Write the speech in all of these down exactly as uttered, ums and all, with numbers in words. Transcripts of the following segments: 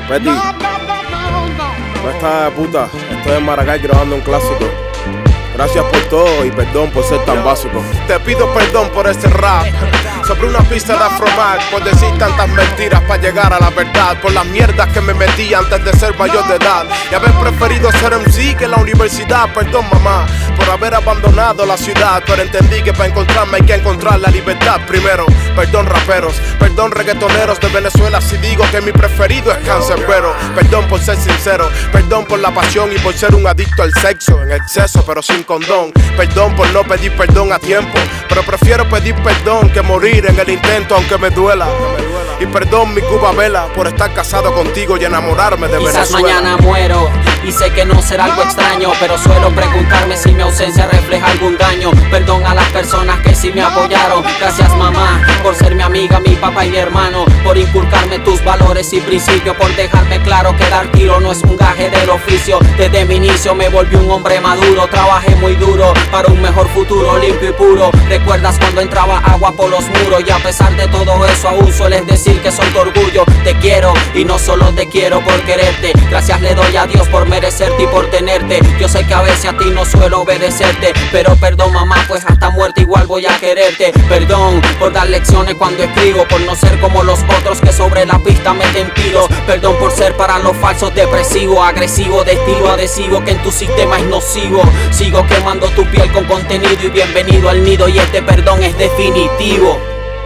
Betty, no estás de puta. Estoy en Maracay grabando un clásico. Gracias por todo y perdón por ser tan básico. Te pido perdón por este rap sobre una pista de Afromax, por decir tantas mentiras para llegar a la verdad, por las mierdas que me metí antes de ser mayor de edad y haber preferido ser M C que la universidad. Perdón mamá por haber abandonado la ciudad, pero entendí que para encontrarme hay que encontrar la libertad primero. Perdón raperos, perdón reggaetoneros de Venezuela si digo que mi preferido es Canserbero. Perdón por ser sincero, perdón por la pasión y por ser un adicto al sexo en exceso pero sin condón. Perdón por no pedir perdón a tiempo, pero prefiero pedir perdón que morir en el intento aunque me duela. Y perdón mi Cuba Vela por estar casado contigo y enamorarme de Venezuela. Quizás mañana muero y sé que no será algo extraño, pero suelo preguntarme si mi ausencia refleja algún daño. Perdón a las personas que sí me apoyaron. Gracias mamá por ser mi amiga, mi papá y mi hermano, por inculcarme tus valores y principios, por dejarme claro que dar tiro no es un gaje del oficio. Desde mi inicio me volví un hombre maduro, trabajé muy duro para un mejor futuro limpio y puro. ¿Recuerdas cuando entraba agua por los muros? Y a pesar de todo eso aún sueles decir que soy tu orgullo. Te quiero y no solo te quiero por quererte. Gracias le doy a Dios por merecerte y por tenerte. Yo sé que a veces a ti no suelo obedecerte, pero perdón mamá, pues hasta muerte igual voy a quererte. Perdón por dar lecciones cuando escribo, por no ser como los otros que sobre la pista meten tiros. Perdón por ser para los falsos depresivo, agresivo, de estilo adhesivo que en tu sistema es nocivo. Sigo quemando tu piel con contenido y bienvenido al nido, y este perdón es definitivo.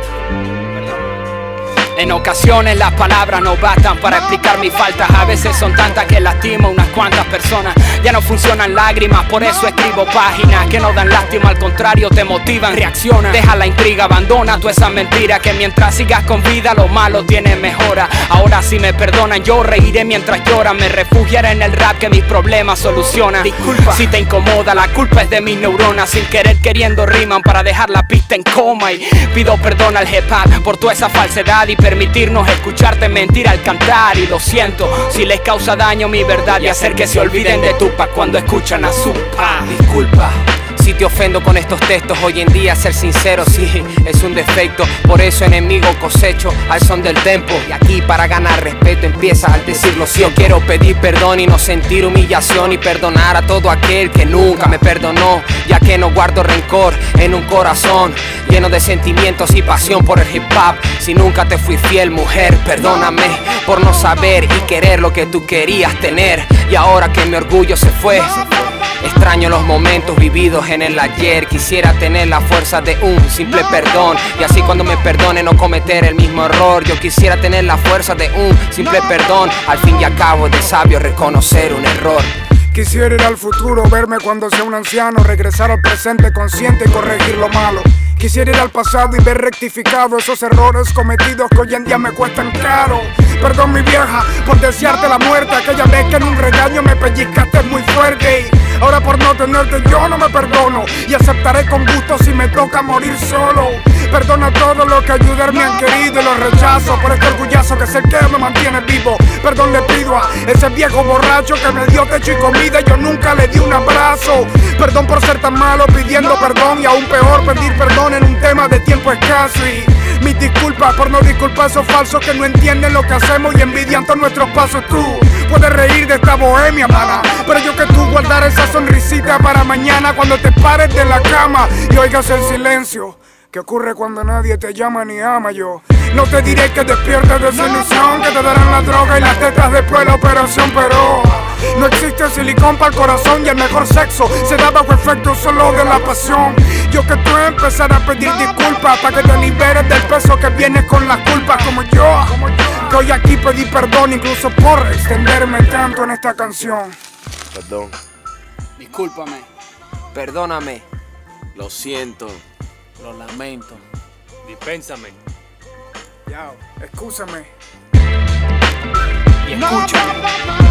En ocasiones las palabras no bastan para explicar mis faltas. A veces son tantas que lastimo a unas cuantas personas. Ya no funcionan lágrimas, por eso escribo páginas que no dan lástima, al contrario te motivan, reacciona. Deja la intriga, abandona toda esa mentira, que mientras sigas con vida lo malo tiene mejora. Ahora si me perdonan yo reiré mientras lloran, me refugiaré en el rap que mis problemas soluciona. Disculpa si te incomoda, la culpa es de mis neuronas, sin querer queriendo riman para dejar la pista en coma. Y pido perdón al hip hop por toda esa falsedad y permitirnos escucharte mentir al cantar. Y lo siento si les causa daño mi verdad y hacer que se olviden de Tupac cuando escuchan a Zupa. Disculpa si te ofendo con estos textos, hoy en día ser sincero sí es un defecto. Por eso enemigo cosecho al son del tempo, y aquí para ganar respeto empieza al decirlo. Si yo quiero pedir perdón y no sentir humillación, y perdonar a todo aquel que nunca me perdonó, ya que no guardo rencor en un corazón lleno de sentimientos y pasión por el hip hop. Si nunca te fui fiel mujer, perdóname por no saber y querer lo que tú querías tener. Y ahora que mi orgullo se fue, extraño los momentos vividos en el ayer. Quisiera tener la fuerza de un simple perdón, y así cuando me perdone no cometer el mismo error. Yo quisiera tener la fuerza de un simple perdón, al fin y al cabo es de sabio reconocer un error. Quisiera ir al futuro, verme cuando sea un anciano, regresar al presente consciente y corregir lo malo. Quisiera ir al pasado y ver rectificado esos errores cometidos que hoy en día me cuestan caro. Perdón mi vieja por desearte la muerte, aquella vez que en un regaño me pellizcaste muy fuerte. Y ahora por no tenerte yo no me perdono, y aceptaré con gusto si me toca morir solo. Perdona a todos los que ayudar me han querido y los rechazo por este orgullazo que sé que me mantiene vivo. Perdón le pido a ese viejo borracho que me dio techo y comida y yo nunca le di un abrazo. Perdón por ser tan malo pidiendo perdón, y aún peor pedir perdón en un tema de tiempo escaso. Y mis disculpas por no disculpar a esos falsos que no entienden lo que hacemos y envidian todos nuestros pasos. Tú puedes reír de esta bohemia, mana, pero yo que tú guardar esa sonrisita para mañana cuando te pares de la cama y oigas el silencio que ocurre cuando nadie te llama ni ama. Yo no te diré que despiertes de esa ilusión, que te darán la droga y las tetas después la operación, pero no existe silicón para el corazón, y el mejor sexo se da bajo efecto solo de la pasión. Yo que tú empezaré a pedir disculpas para que te liberes del peso que vienes con las culpas, como yo, que hoy aquí pedí perdón incluso por extenderme tanto en esta canción. Perdón. Discúlpame. Perdóname. Lo siento. Lo lamento. Dispénsame. Ya, excúsame. Y escúchame.